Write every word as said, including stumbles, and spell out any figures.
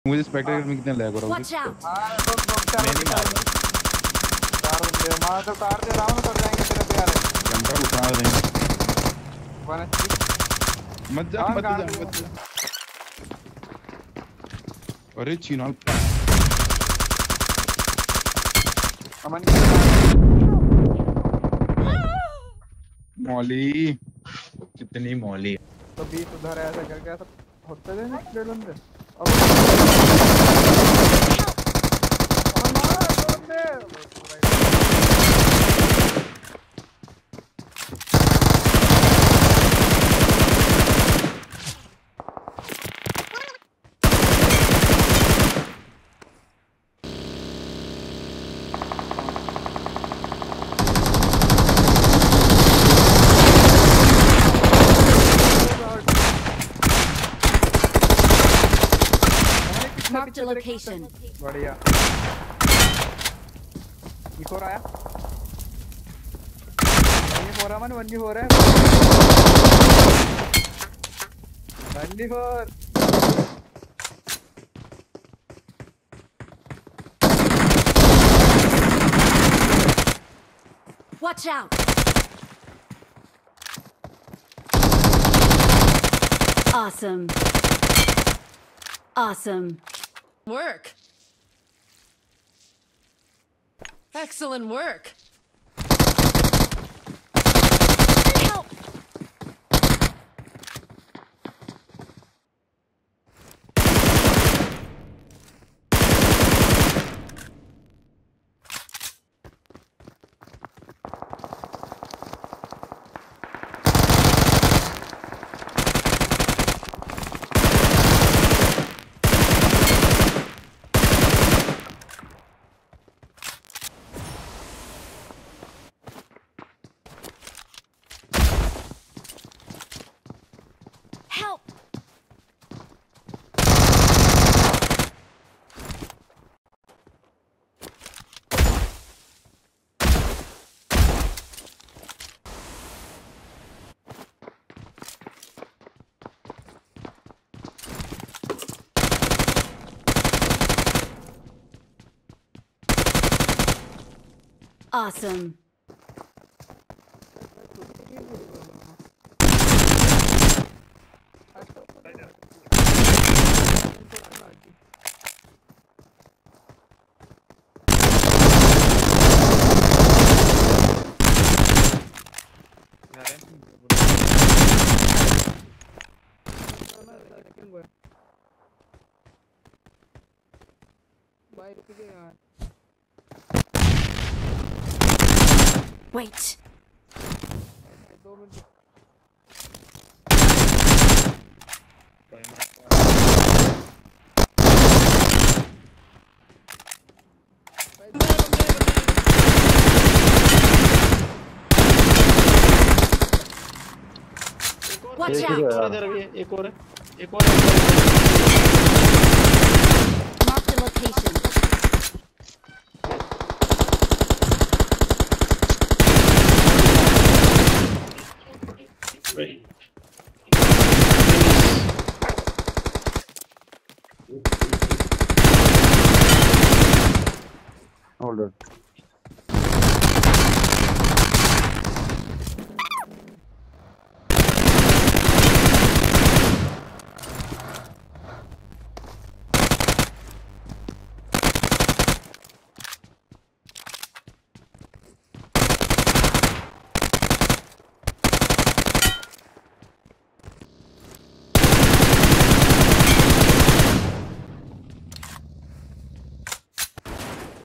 मुझे स्पेक्टेटर में कितने लैग हो रहा है Watch out! हां तो चार मैं नहीं मार रहा चार बंदे मार तो कार दे रहा हूं कर जाएंगे तेरे पे यार जंपर उठा रहे हैं वन मत जा मत जा मत जा अरे चीनल अमन मौली कितनी मौली तो बीस उधर है ऐसा करके ऐसा होते थे ना डेढ़ बंदे Marked a location. बढ़िया एक और आया one four Aman one four है one four Watch out! Awesome. Awesome. Work. Excellent work. Help! Help! Awesome. Wait. Watch एक out! और इधर भी एक और एक और Mark the location. Right. Hold on.